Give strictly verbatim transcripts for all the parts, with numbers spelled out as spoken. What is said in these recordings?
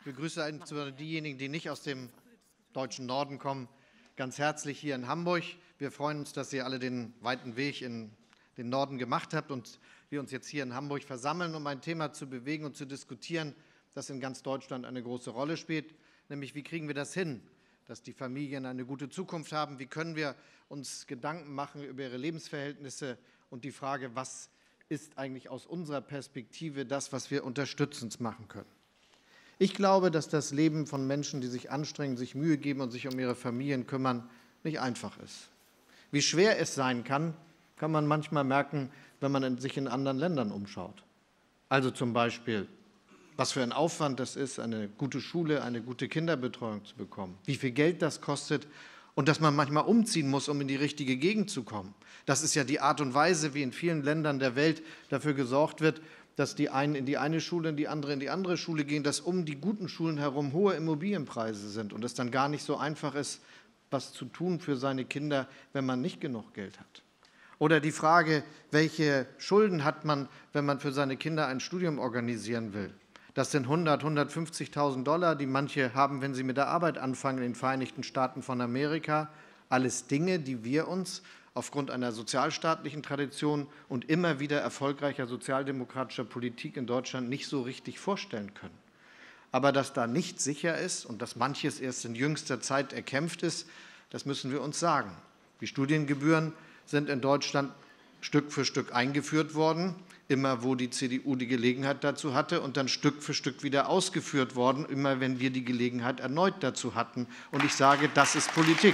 Ich begrüße insbesondere diejenigen, die nicht aus dem deutschen Norden kommen, ganz herzlich hier in Hamburg. Wir freuen uns, dass ihr alle den weiten Weg in den Norden gemacht habt und wir uns jetzt hier in Hamburg versammeln, um ein Thema zu bewegen und zu diskutieren, das in ganz Deutschland eine große Rolle spielt, nämlich wie kriegen wir das hin, dass die Familien eine gute Zukunft haben, wie können wir uns Gedanken machen über ihre Lebensverhältnisse und die Frage, was ist eigentlich aus unserer Perspektive das, was wir unterstützend machen können. Ich glaube, dass das Leben von Menschen, die sich anstrengen, sich Mühe geben und sich um ihre Familien kümmern, nicht einfach ist. Wie schwer es sein kann, kann man manchmal merken, wenn man sich in anderen Ländern umschaut. Also zum Beispiel, was für ein Aufwand das ist, eine gute Schule, eine gute Kinderbetreuung zu bekommen, wie viel Geld das kostet und dass man manchmal umziehen muss, um in die richtige Gegend zu kommen. Das ist ja die Art und Weise, wie in vielen Ländern der Welt dafür gesorgt wird, dass die einen in die eine Schule und die andere in die andere Schule gehen, dass um die guten Schulen herum hohe Immobilienpreise sind und es dann gar nicht so einfach ist, was zu tun für seine Kinder, wenn man nicht genug Geld hat. Oder die Frage, welche Schulden hat man, wenn man für seine Kinder ein Studium organisieren will. Das sind hundert, hundertfünfzigtausend Dollar, die manche haben, wenn sie mit der Arbeit anfangen in den Vereinigten Staaten von Amerika. Alles Dinge, die wir uns aufgrund einer sozialstaatlichen Tradition und immer wieder erfolgreicher sozialdemokratischer Politik in Deutschland nicht so richtig vorstellen können. Aber dass da nicht sicher ist und dass manches erst in jüngster Zeit erkämpft ist, das müssen wir uns sagen. Die Studiengebühren sind in Deutschland Stück für Stück eingeführt worden, immer wo die C D U die Gelegenheit dazu hatte, und dann Stück für Stück wieder ausgeführt worden, immer wenn wir die Gelegenheit erneut dazu hatten. Und ich sage, das ist Politik.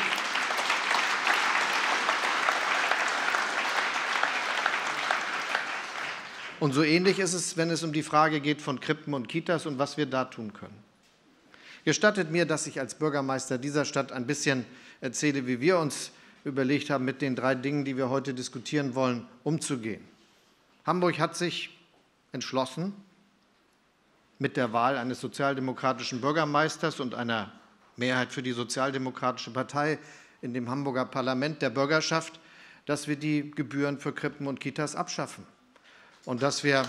Und so ähnlich ist es, wenn es um die Frage geht von Krippen und Kitas und was wir da tun können. Gestattet mir, dass ich als Bürgermeister dieser Stadt ein bisschen erzähle, wie wir uns überlegt haben, mit den drei Dingen, die wir heute diskutieren wollen, umzugehen. Hamburg hat sich entschlossen, mit der Wahl eines sozialdemokratischen Bürgermeisters und einer Mehrheit für die Sozialdemokratische Partei in dem Hamburger Parlament der Bürgerschaft, dass wir die Gebühren für Krippen und Kitas abschaffen. Und dass wir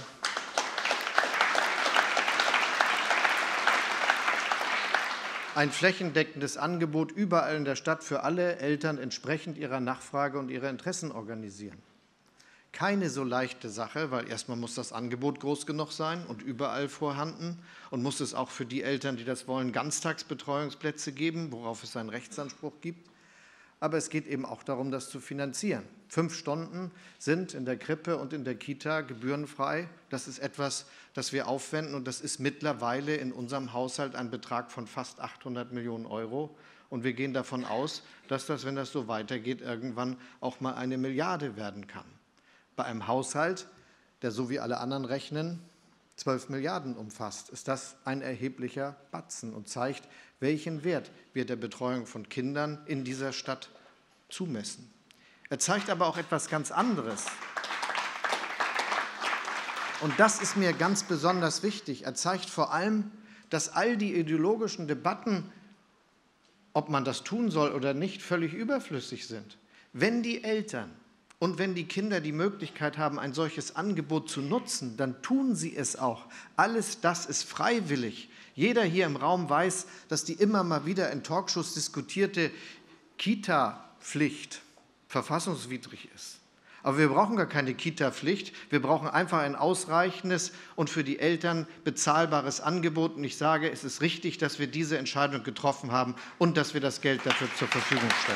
ein flächendeckendes Angebot überall in der Stadt für alle Eltern entsprechend ihrer Nachfrage und ihrer Interessen organisieren. Keine so leichte Sache, weil erstmal muss das Angebot groß genug sein und überall vorhanden und muss es auch für die Eltern, die das wollen, Ganztagsbetreuungsplätze geben, worauf es einen Rechtsanspruch gibt. Aber es geht eben auch darum, das zu finanzieren. Fünf Stunden sind in der Krippe und in der Kita gebührenfrei. Das ist etwas, das wir aufwenden, und das ist mittlerweile in unserem Haushalt ein Betrag von fast achthundert Millionen Euro. Und wir gehen davon aus, dass das, wenn das so weitergeht, irgendwann auch mal eine Milliarde werden kann. Bei einem Haushalt, der so wie alle anderen rechnen, zwölf Milliarden umfasst, ist das ein erheblicher Batzen und zeigt, welchen Wert wir der Betreuung von Kindern in dieser Stadt zumessen. Er zeigt aber auch etwas ganz anderes. Und das ist mir ganz besonders wichtig. Er zeigt vor allem, dass all die ideologischen Debatten, ob man das tun soll oder nicht, völlig überflüssig sind. Wenn die Eltern und wenn die Kinder die Möglichkeit haben, ein solches Angebot zu nutzen, dann tun sie es auch. Alles das ist freiwillig. Jeder hier im Raum weiß, dass die immer mal wieder in Talkshows diskutierte Kita-Pflicht verfassungswidrig ist. Aber wir brauchen gar keine Kita-Pflicht. Wir brauchen einfach ein ausreichendes und für die Eltern bezahlbares Angebot. Und ich sage, es ist richtig, dass wir diese Entscheidung getroffen haben und dass wir das Geld dafür zur Verfügung stellen.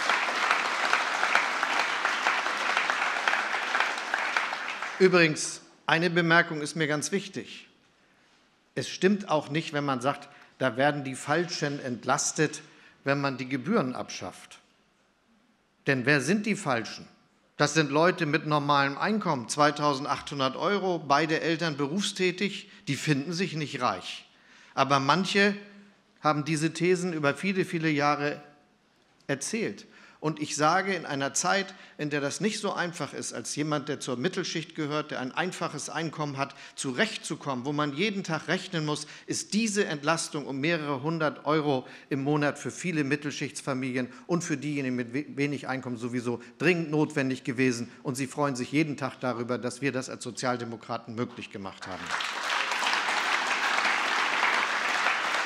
Übrigens, eine Bemerkung ist mir ganz wichtig. Es stimmt auch nicht, wenn man sagt, da werden die Falschen entlastet, wenn man die Gebühren abschafft. Denn wer sind die Falschen? Das sind Leute mit normalem Einkommen, zweitausendachthundert Euro, beide Eltern berufstätig, die finden sich nicht reich. Aber manche haben diese Thesen über viele, viele Jahre erzählt. Und ich sage, in einer Zeit, in der das nicht so einfach ist, als jemand, der zur Mittelschicht gehört, der ein einfaches Einkommen hat, zurechtzukommen, wo man jeden Tag rechnen muss, ist diese Entlastung um mehrere hundert Euro im Monat für viele Mittelschichtsfamilien und für diejenigen mit wenig Einkommen sowieso dringend notwendig gewesen. Und sie freuen sich jeden Tag darüber, dass wir das als Sozialdemokraten möglich gemacht haben.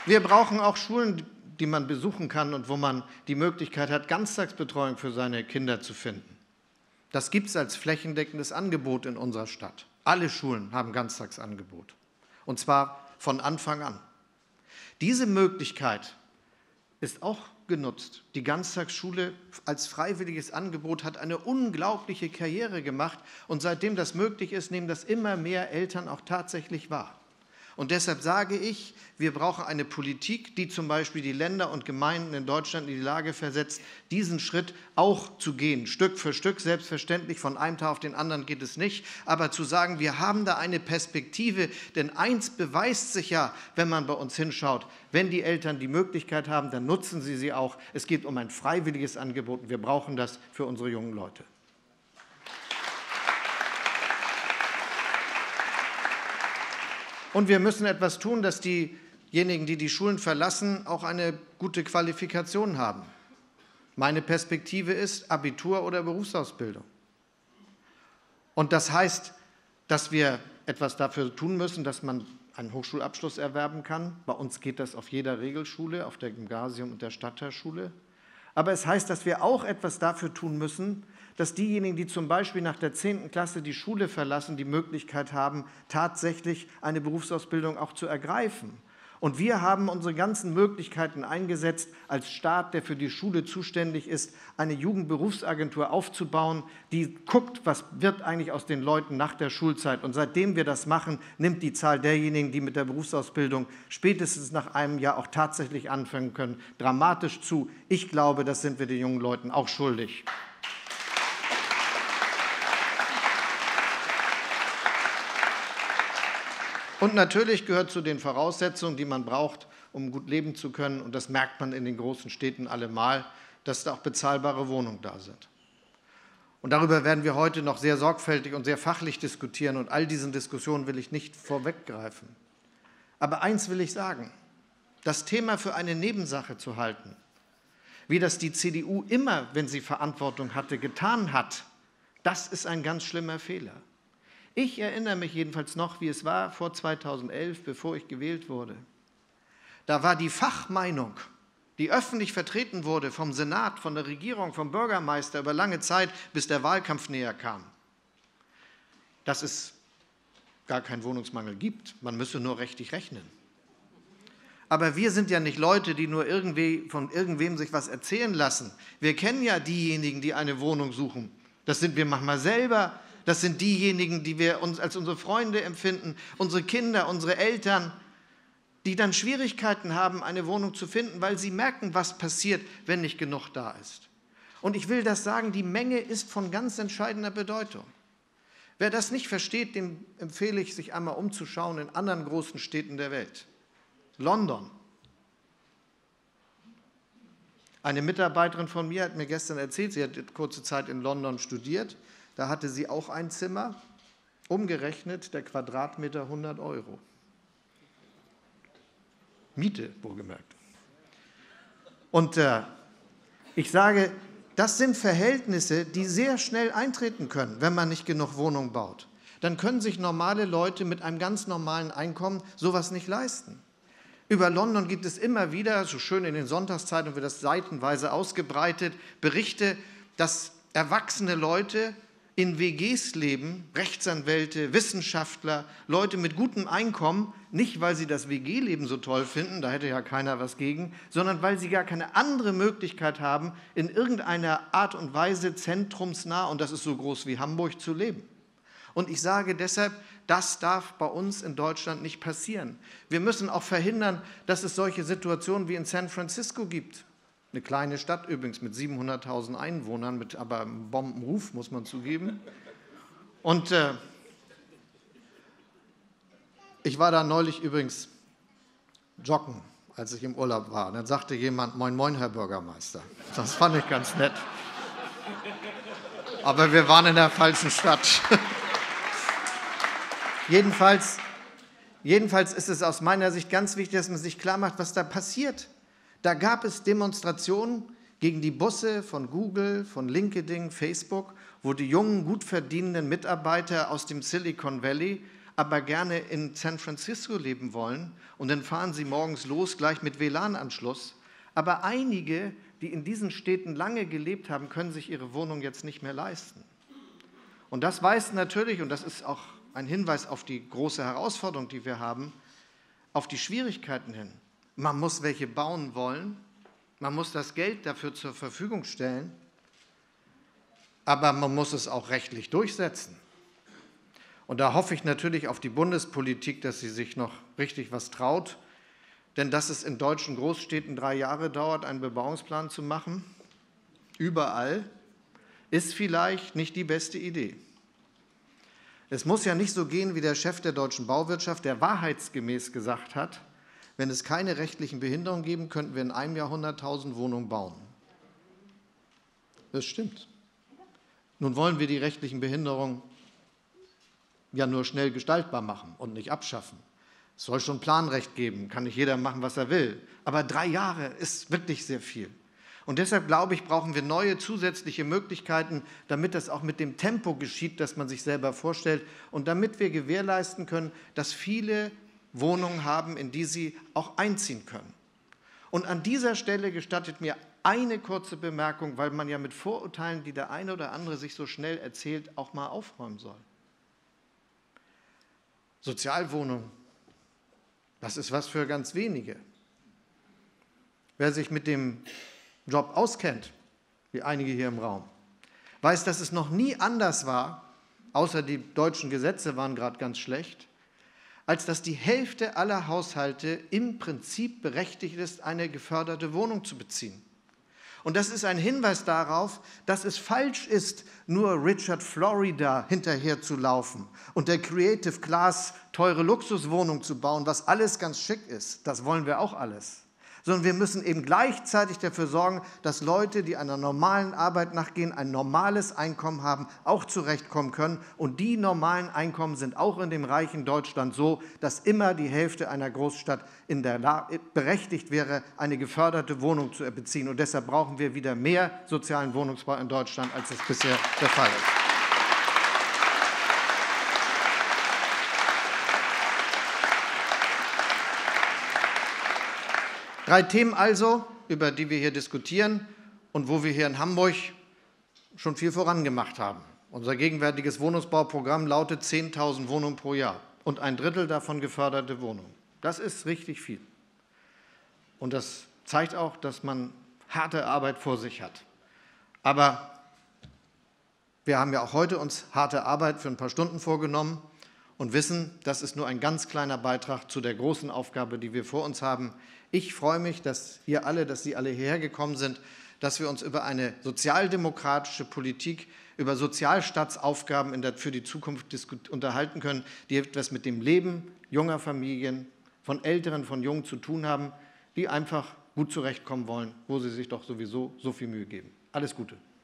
Wir brauchen auch Schulen, die man besuchen kann und wo man die Möglichkeit hat, Ganztagsbetreuung für seine Kinder zu finden. Das gibt es als flächendeckendes Angebot in unserer Stadt. Alle Schulen haben Ganztagsangebot, und zwar von Anfang an. Diese Möglichkeit ist auch genutzt. Die Ganztagsschule als freiwilliges Angebot hat eine unglaubliche Karriere gemacht, und seitdem das möglich ist, nehmen das immer mehr Eltern auch tatsächlich wahr. Und deshalb sage ich, wir brauchen eine Politik, die zum Beispiel die Länder und Gemeinden in Deutschland in die Lage versetzt, diesen Schritt auch zu gehen, Stück für Stück. Selbstverständlich, von einem Tag auf den anderen geht es nicht, aber zu sagen, wir haben da eine Perspektive, denn eins beweist sich ja, wenn man bei uns hinschaut, wenn die Eltern die Möglichkeit haben, dann nutzen sie sie auch. Es geht um ein freiwilliges Angebot und wir brauchen das für unsere jungen Leute. Und wir müssen etwas tun, dass diejenigen, die die Schulen verlassen, auch eine gute Qualifikation haben. Meine Perspektive ist Abitur oder Berufsausbildung. Und das heißt, dass wir etwas dafür tun müssen, dass man einen Hochschulabschluss erwerben kann. Bei uns geht das auf jeder Regelschule, auf der Gymnasium- und der Stadtteilschule. Aber es heißt, dass wir auch etwas dafür tun müssen, dass diejenigen, die zum Beispiel nach der zehnten Klasse die Schule verlassen, die Möglichkeit haben, tatsächlich eine Berufsausbildung auch zu ergreifen. Und wir haben unsere ganzen Möglichkeiten eingesetzt, als Staat, der für die Schule zuständig ist, eine Jugendberufsagentur aufzubauen, die guckt, was wird eigentlich aus den Leuten nach der Schulzeit. Und seitdem wir das machen, nimmt die Zahl derjenigen, die mit der Berufsausbildung spätestens nach einem Jahr auch tatsächlich anfangen können, dramatisch zu. Ich glaube, das sind wir den jungen Leuten auch schuldig. Und natürlich gehört zu den Voraussetzungen, die man braucht, um gut leben zu können, und das merkt man in den großen Städten allemal, dass da auch bezahlbare Wohnungen da sind. Und darüber werden wir heute noch sehr sorgfältig und sehr fachlich diskutieren, und all diesen Diskussionen will ich nicht vorweggreifen. Aber eins will ich sagen, das Thema für eine Nebensache zu halten, wie das die C D U immer, wenn sie Verantwortung hatte, getan hat, das ist ein ganz schlimmer Fehler. Ich erinnere mich jedenfalls noch, wie es war vor zweitausendelf, bevor ich gewählt wurde. Da war die Fachmeinung, die öffentlich vertreten wurde vom Senat, von der Regierung, vom Bürgermeister über lange Zeit, bis der Wahlkampf näher kam, dass es gar keinen Wohnungsmangel gibt. Man müsse nur richtig rechnen. Aber wir sind ja nicht Leute, die nur irgendwie von irgendwem sich was erzählen lassen. Wir kennen ja diejenigen, die eine Wohnung suchen. Das sind wir manchmal selber. Das sind diejenigen, die wir uns als unsere Freunde empfinden, unsere Kinder, unsere Eltern, die dann Schwierigkeiten haben, eine Wohnung zu finden, weil sie merken, was passiert, wenn nicht genug da ist. Und ich will das sagen, die Menge ist von ganz entscheidender Bedeutung. Wer das nicht versteht, dem empfehle ich, sich einmal umzuschauen in anderen großen Städten der Welt. London. Eine Mitarbeiterin von mir hat mir gestern erzählt, sie hat kurze Zeit in London studiert. Da hatte sie auch ein Zimmer, umgerechnet der Quadratmeter hundert Euro. Miete, wohlgemerkt. Und äh, ich sage, das sind Verhältnisse, die sehr schnell eintreten können, wenn man nicht genug Wohnungen baut. Dann können sich normale Leute mit einem ganz normalen Einkommen sowas nicht leisten. Über London gibt es immer wieder, so schön in den Sonntagszeitungen wird das seitenweise ausgebreitet, Berichte, dass erwachsene Leute in W Gs leben, Rechtsanwälte, Wissenschaftler, Leute mit gutem Einkommen, nicht weil sie das W G-Leben so toll finden, da hätte ja keiner was gegen, sondern weil sie gar keine andere Möglichkeit haben, in irgendeiner Art und Weise zentrumsnah, und das ist so groß wie Hamburg, zu leben. Und ich sage deshalb, das darf bei uns in Deutschland nicht passieren. Wir müssen auch verhindern, dass es solche Situationen wie in San Francisco gibt. Eine kleine Stadt übrigens mit siebenhunderttausend Einwohnern, mit aber einem Bombenruf, muss man zugeben. Und äh, ich war da neulich übrigens joggen, als ich im Urlaub war. Und dann sagte jemand, moin, moin, Herr Bürgermeister. Das fand ich ganz nett. Aber wir waren in der falschen Stadt. jedenfalls, jedenfalls ist es aus meiner Sicht ganz wichtig, dass man sich klar macht, was da passiert. Da gab es Demonstrationen gegen die Busse von Google, von LinkedIn, Facebook, wo die jungen, gut verdienenden Mitarbeiter aus dem Silicon Valley aber gerne in San Francisco leben wollen und dann fahren sie morgens los, gleich mit W L A N-Anschluss. Aber einige, die in diesen Städten lange gelebt haben, können sich ihre Wohnung jetzt nicht mehr leisten. Und das weist natürlich, und das ist auch ein Hinweis auf die große Herausforderung, die wir haben, auf die Schwierigkeiten hin. Man muss welche bauen wollen, man muss das Geld dafür zur Verfügung stellen, aber man muss es auch rechtlich durchsetzen. Und da hoffe ich natürlich auf die Bundespolitik, dass sie sich noch richtig was traut. Denn dass es in deutschen Großstädten drei Jahre dauert, einen Bebauungsplan zu machen, überall, ist vielleicht nicht die beste Idee. Es muss ja nicht so gehen, wie der Chef der deutschen Bauwirtschaft, der wahrheitsgemäß gesagt hat, wenn es keine rechtlichen Behinderungen geben, könnten wir in einem Jahr hunderttausend Wohnungen bauen. Das stimmt. Nun wollen wir die rechtlichen Behinderungen ja nur schnell gestaltbar machen und nicht abschaffen. Es soll schon Planrecht geben, kann nicht jeder machen, was er will. Aber drei Jahre ist wirklich sehr viel. Und deshalb, glaube ich, brauchen wir neue zusätzliche Möglichkeiten, damit das auch mit dem Tempo geschieht, das man sich selber vorstellt und damit wir gewährleisten können, dass viele Wohnungen haben, in die sie auch einziehen können. Und an dieser Stelle gestattet mir eine kurze Bemerkung, weil man ja mit Vorurteilen, die der eine oder andere sich so schnell erzählt, auch mal aufräumen soll. Sozialwohnungen, das ist was für ganz wenige. Wer sich mit dem Job auskennt, wie einige hier im Raum, weiß, dass es noch nie anders war, außer die deutschen Gesetze waren gerade ganz schlecht, als dass die Hälfte aller Haushalte im Prinzip berechtigt ist, eine geförderte Wohnung zu beziehen. Und das ist ein Hinweis darauf, dass es falsch ist, nur Richard Florida hinterher zu laufen und der Creative Class teure Luxuswohnung zu bauen, was alles ganz schick ist. Das wollen wir auch alles. Sondern wir müssen eben gleichzeitig dafür sorgen, dass Leute, die einer normalen Arbeit nachgehen, ein normales Einkommen haben, auch zurechtkommen können. Und die normalen Einkommen sind auch in dem reichen Deutschland so, dass immer die Hälfte einer Großstadt in der La- berechtigt wäre, eine geförderte Wohnung zu beziehen. Und deshalb brauchen wir wieder mehr sozialen Wohnungsbau in Deutschland, als es bisher der Fall ist. Drei Themen also, über die wir hier diskutieren und wo wir hier in Hamburg schon viel vorangemacht haben. Unser gegenwärtiges Wohnungsbauprogramm lautet zehntausend Wohnungen pro Jahr und ein Drittel davon geförderte Wohnungen. Das ist richtig viel. Und das zeigt auch, dass man harte Arbeit vor sich hat. Aber wir haben ja auch heute uns harte Arbeit für ein paar Stunden vorgenommen und wissen, das ist nur ein ganz kleiner Beitrag zu der großen Aufgabe, die wir vor uns haben. Ich freue mich, dass ihr alle, dass Sie alle hierher gekommen sind, dass wir uns über eine sozialdemokratische Politik, über Sozialstaatsaufgaben in der, für die Zukunft unterhalten können, die etwas mit dem Leben junger Familien, von Älteren, von Jungen zu tun haben, die einfach gut zurechtkommen wollen, wo sie sich doch sowieso so viel Mühe geben. Alles Gute.